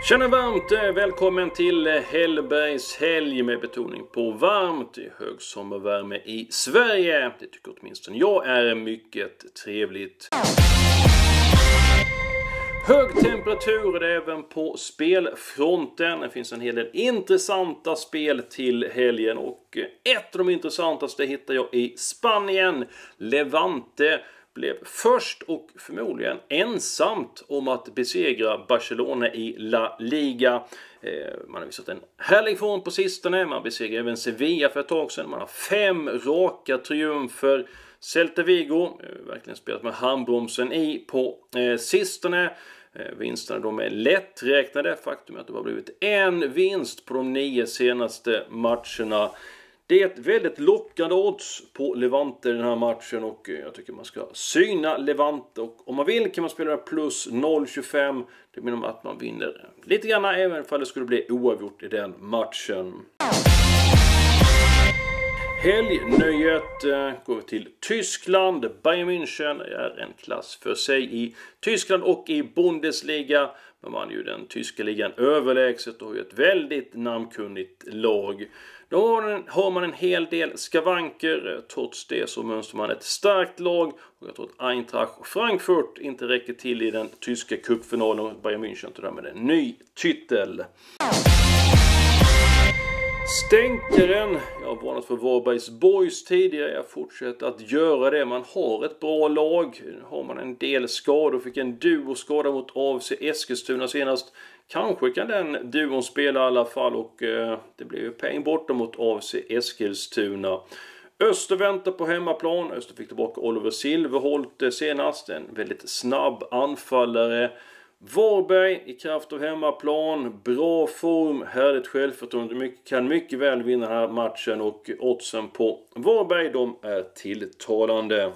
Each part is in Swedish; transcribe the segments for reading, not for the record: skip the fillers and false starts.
Tjena varmt, välkommen till Hellbergs helg med betoning på varmt. Det är högsommarvärme i Sverige. Det tycker åtminstone jag är mycket trevligt. Hög temperatur även på spelfronten. Det finns en hel del intressanta spel till helgen och ett av de intressantaste hittar jag i Spanien. Levante blev först och förmodligen ensamt om att besegra Barcelona i La Liga. Man har visat en härlig form på sistone. Man besegrade även Sevilla för ett tag sedan. Man har 5 raka triumfer. Celta Vigo verkligen spelat med handbromsen i på sistone. Vinsterna de är lätträknade. Faktum är att det har blivit en vinst på de 9 senaste matcherna. Det är ett väldigt lockande odds på Levante i den här matchen och jag tycker man ska syna Levante. Och om man vill kan man spela plus 0,25. Det menar att man vinner lite grann även om det skulle bli oavgjort i den matchen. Helgnöjet går till Tyskland. Bayern München är en klass för sig i Tyskland och i Bundesliga. Man vann ju den tyska ligan överlägset och har ju ett väldigt namnkunnigt lag. Då har man en hel del skavanker. Trots det så mönstrar man ett starkt lag. Och jag tror att Eintracht och Frankfurt inte räcker till i den tyska cupfinalen. Och Bayern München tar därmed en ny titel. Stänkaren, jag har varnat för Varbergs Boys tidigare, jag fortsätter att göra det. Man har ett bra lag, har man en del skador, fick en duo skada mot AFC Eskilstuna senast. Kanske kan den duon spela i alla fall och det blir ju peng borta mot AFC Eskilstuna. Öster väntar på hemmaplan, Öster fick tillbaka Oliver Silverholt senast, en väldigt snabb anfallare. Varberg i kraft av hemmaplan, bra form, härligt självförtroende, kan mycket väl vinna den här matchen och oddsen på Varberg de är tilltalande.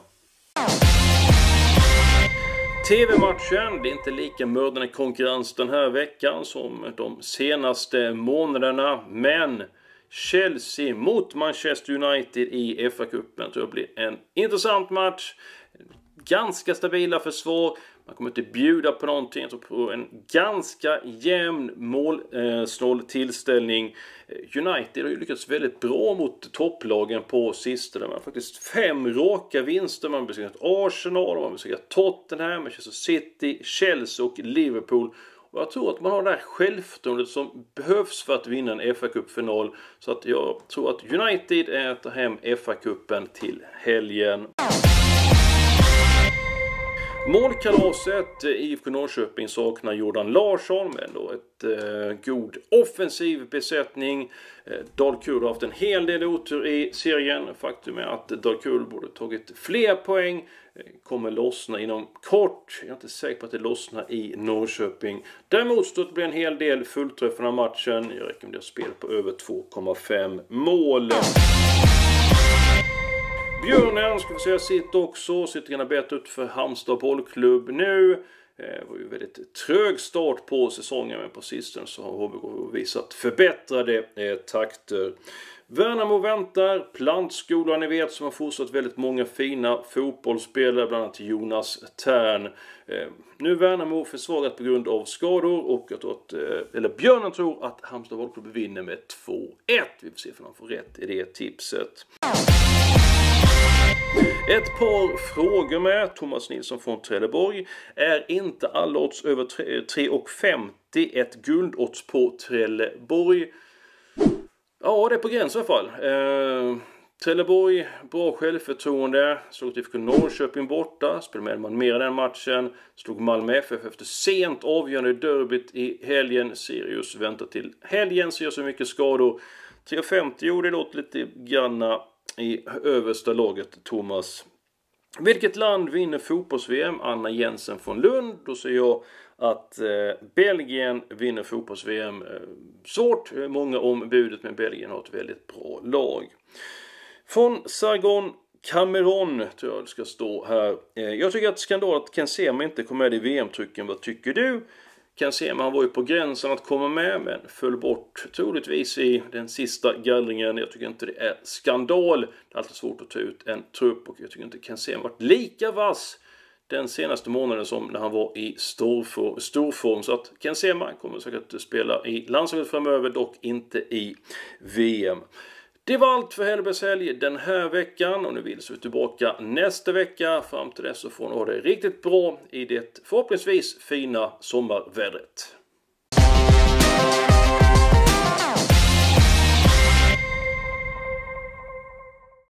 TV-matchen, det är inte lika mördande konkurrens den här veckan som de senaste månaderna, men Chelsea mot Manchester United i FA-cupen tror jag blir en intressant match. Ganska stabila försvar. Man kommer inte bjuda på någonting. Jag tror på en ganska jämn målsnål tillställning. United har ju lyckats väldigt bra mot topplagen på sistone. Man har faktiskt 5 raka vinster. Man har besegrat Arsenal, man har besegrat Tottenham, Manchester City, Chelsea och Liverpool. Och jag tror att man har det här självförtroendet som behövs för att vinna en FA-cupfinal. Så att jag tror att United äter hem FA-cupen till helgen. Målkalaset, IFK Norrköping saknar Jordan Larsson, men då ett god offensiv besättning. Dalkurd har haft en hel del otur i serien. Faktum är att Dalkurd borde tagit fler poäng. Kommer lossna inom kort. Jag är inte säker på att det lossnar i Norrköping. Däremot står det blir en hel del fullträff för den här matchen. Jag rekommenderar spel på över 2,5 mål. Björnen ska få säga sitt också. Sitter gärna bättre ut för Halmstad bollklubb nu. Det var ju väldigt trög start på säsongen, men på sistone så har HBK visat förbättrade takter. Värnamo väntar. Plantskolan ni vet som har fortsatt väldigt många fina fotbollsspelare, bland annat Jonas Tern. Nu är Värnamo försvagat på grund av skador och jag tror att, Björnen tror att Halmstad bollklubb vinner med 2-1. Vi får se om de får rätt i det tipset. Ett par frågor med Thomas Nilsson från Trelleborg. Är inte alla odds över 3,50 ett guldodds på Trelleborg? Ja, det är på gränsen i alla fall. Trelleborg, bra självförtroende. Slog till IFK Norrköping borta. Spelade man mer än den matchen. Slog Malmö FF efter sent avgörande derbyt i helgen. Sirius väntar till helgen. Så gör så mycket skador. 3,50, jo det låter lite granna i översta laget, Thomas. Vilket land vinner fotbolls-VM? Anna Jensen från Lund. Då säger jag att Belgien vinner fotbolls-VM. Svårt, många om budet, men Belgien har ett väldigt bra lag. Från Sargon Cameron tror jag det ska stå här. Jag tycker att skandal att Ken Sema inte kom med i VM-trycken. Vad tycker du? Ken Sema, han var ju på gränsen att komma med, men föll bort troligtvis i den sista gallringen. Jag tycker inte det är skandal. Det är alltid svårt att ta ut en trupp och jag tycker inte Ken Sema varit lika vass den senaste månaden som när han var i storform. Så att Ken Sema kommer säkert spela i landslaget framöver, dock inte i VM. Det var allt för Hellbergs helg den här veckan och nu vill vi tillbaka nästa vecka. Fram till dess så får ni ha det riktigt bra i det förhoppningsvis fina sommarvädret.